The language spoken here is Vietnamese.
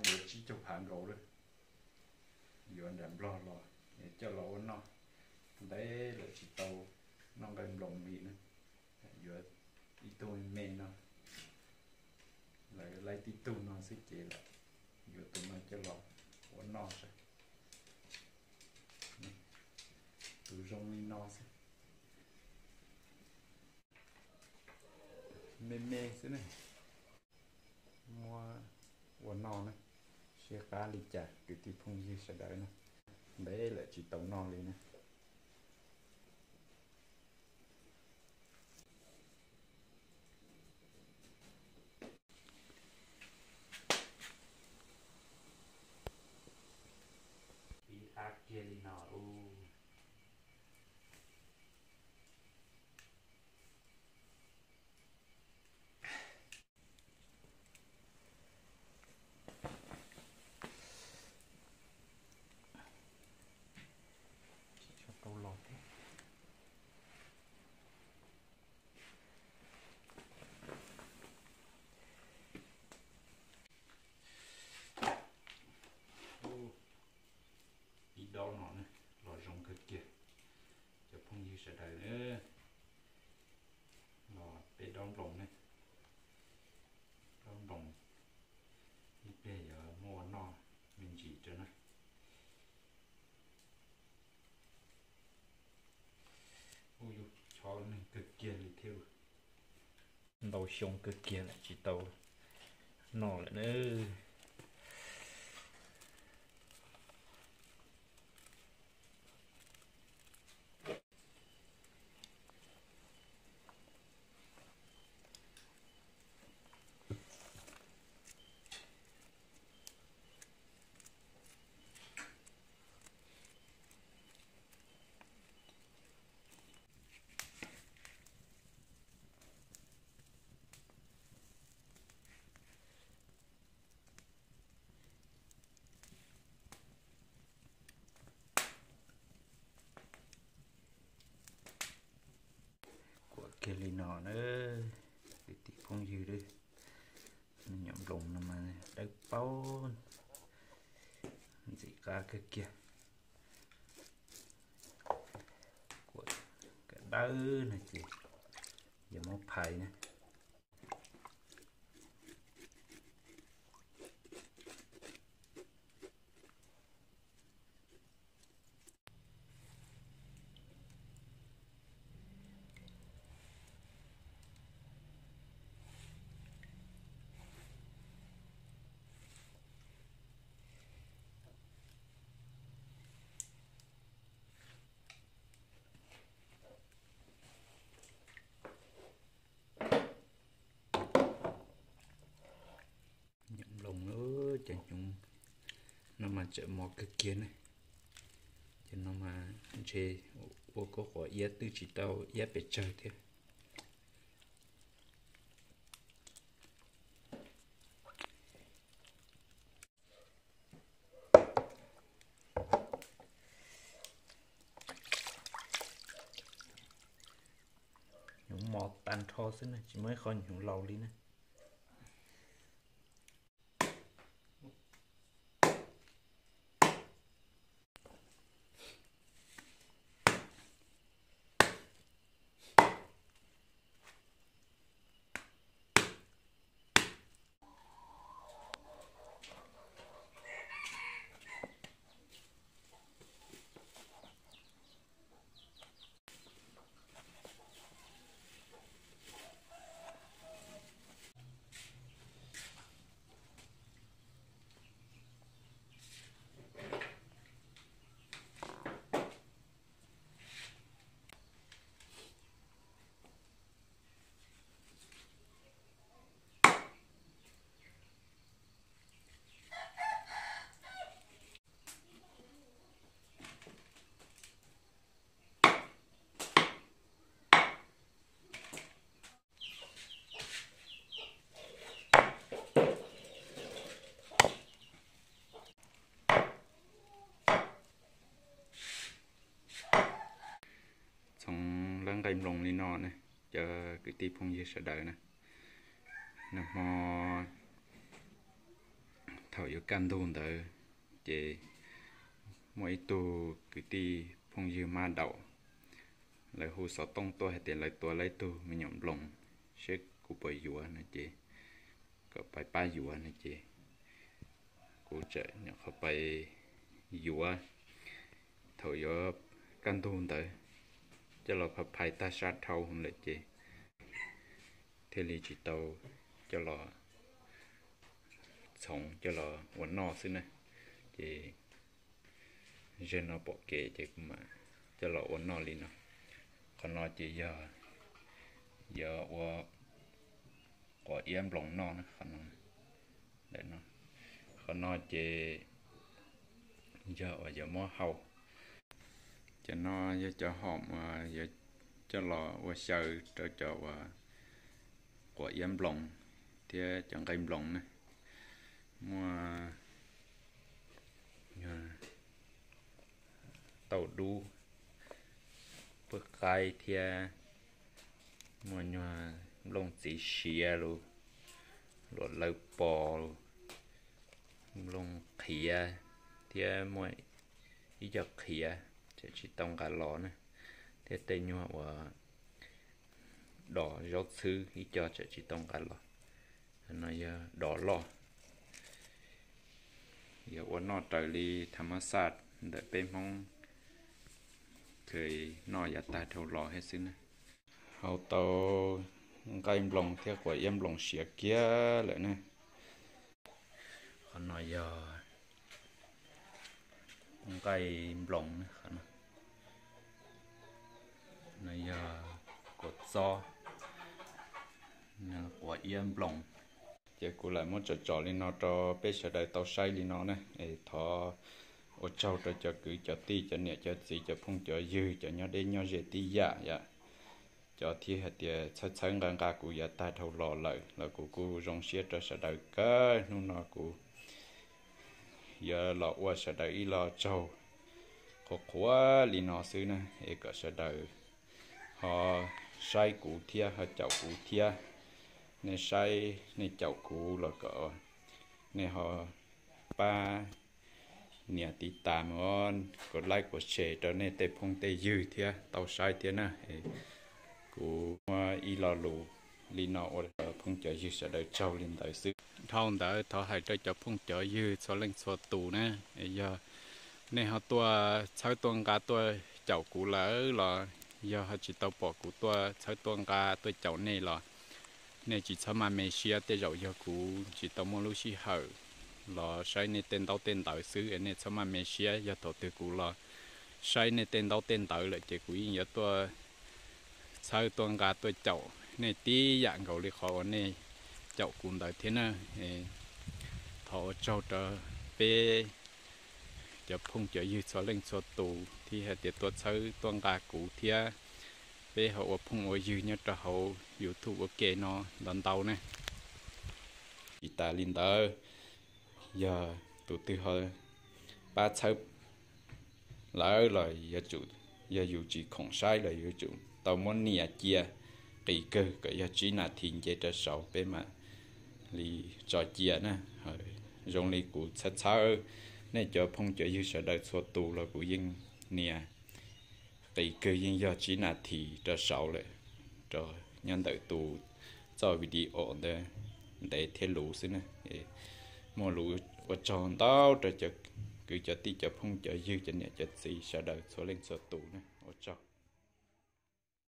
vừa chỉ cho phản gấu đấy vừa anh làm lo để cho lỗ nó đấy là chỉ tàu nó gần lồng mì nữa vừa đi tôi men nó lại lấy tí tu nó sẽ chế lại vừa tụi nó cho lỗ của nó sẽ tụi rong nó sẽ mê thế này mua của nó này xe cá lì chả cái tí phong dư sẽ đợi nó đấy là chỉ tàu non lên này bị ác kia đi nọ cho câu lọt đi đâu nọ này lò rồng cực kia cho phong dư sẽ đợi nữa lò để đón rồng này đón rồng đi bây giờ mua nó mình chỉ cho nó ui cho này cực kia thì theo đầu sông cực kia lại chỉ tàu nọ lại nữa kia lì nọ nữa để tí phong dư đi nhậm lùng mà đất bao gì cả cái kia của cái đá này chị giờ một phải nè chẳng chúng nó mà chợ mò cái kia này cho nó mà chơi ô có khỏi yết tư chỉ tao yết để chơi thế những mò tan thô xí này chỉ mới khỏi những lâu đi nè cây lồng lên nọ này chờ cái tí phong dư sẽ đợi này nè mò thầu yếu can đôn tới chế mỗi tu cứ đi phong dư ma đậu lại hồ sơ tông tôi hay tiền lại tôi lấy tu mình nhộng lòng sẽ cụ bồi dùa này chế có bài ba dùa này chế cụ trợ nhộng có bài dùa thầu yếu can đôn tới cho là phải ta sát thâu không lại chế thế thì chỉ tàu cho là sống cho là quấn nọ xí này thì dân nó bỏ kệ chứ mà cho là quấn nọ liền nó còn nó chỉ giờ có em lòng nọ nó còn để nó còn nó chỉ giờ mua hậu cho nó cho họ mà giờ cho là qua sờ cho của em lòng thì chẳng cái lòng này mua tàu đu bức gai thì mua nhòa lông chỉ xìa luôn rồi lâu bò lông khía thì mua ý cho khía chỉ tông cả lò này thế tên nhòa và đỏ rót sư ý cho chỉ tông cả lò nó đỏ lò giờวันนอตรีธรรมศาสตร์เดี๋ยวเป็นห้องเคยนอยาตาเท่ารอให้ซินะเขาโตไก่ลงเที่ยวกว่าเยี่ยมลงเสียเกี้ยเลยนะเขานอยาไก่ลงนะเขานอยากดซอกว่าเยี่ยมลงgiờ cô lại muốn trò lên nó cho bé sẽ đợi tàu say lên nó nè để thọ ở châu cho cứ cho ti cho nhẹ cho gì cho phong cho dư cho nhau đến nhau dễ ti dạ cho thi hạt tiền sát sáng gang cả cụ giờ ta thâu lò lại là cụ rong xiết cho sẽ đợi cái nó cụ giờ lọ qua sẽ đợi lọ châu có quá lên nó xứ nè để có sẽ đợi họ say cụ thia họ chậu cụ thia này say này chậu cũ là cỡ này họ ba nhà tí tạm ngon có like của trẻ cho nên tê phong tê dư thia tàu say thia nè cũ mà y lò lù li nọ ở phong chợ dư sẽ đợi trâu lên tới xứ thong đỡ thọ hai cho phong chợ dư cho lên số tù nè giờ này họ tua sáu tuần cả tua chậu cũ lỡ là giờ họ chỉ tàu bỏ cũ tua sáu tuần cả tua chậu này là nên chỉ cho mà mình xia để rồi giờ cũ chỉ tao muốn lúc xí hở là sai nên tên tàu xứ nên cho mà mình xia giờ tổ từ cũ là sai nên tên tàu lại chỉ cũ giờ tôi sau tuần cả tôi chậu nên tí dạng cầu đi khó nên chậu cùng đời thế nào thọ trâu trở về giờ phong trở như số lên số tù thì hệ tiệt tôi sau tuần cả cũ thia về họ phong ở dưới nhất là họ YouTube ok nó lần đầu này ta linh tờ giờ tụi tôi họ ba sáu lỡ rồi giờ chủ giờ dù chỉ không sai là giờ chủ tao muốn nia chia kỳ cơ cái giờ chỉ là thiền chế cho sầu bên mà li trò chia nè rồi li cụ sát sao nên cho phong cho dư sợ đợi số tù là cụ yên nia kỳ cơ yên giờ chỉ là thì cho sầu lại rồi nhân đợi tù cho video để thiết lũ xí nè mua lũ và tròn tao cho cứ cho tí cho phong cho dư cho nhẹ cho gì sợ đợi số lên số tù nè cho